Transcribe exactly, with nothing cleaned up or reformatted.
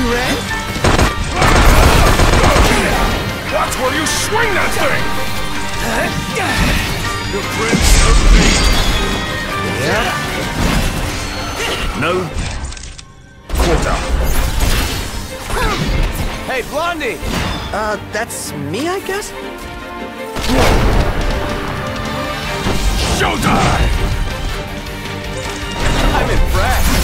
You ready? Watch where you swing that thing! The prince of fate. Yeah. No. Quarter. Hey, Blondie! Uh, that's me, I guess? Showtime! I'm impressed.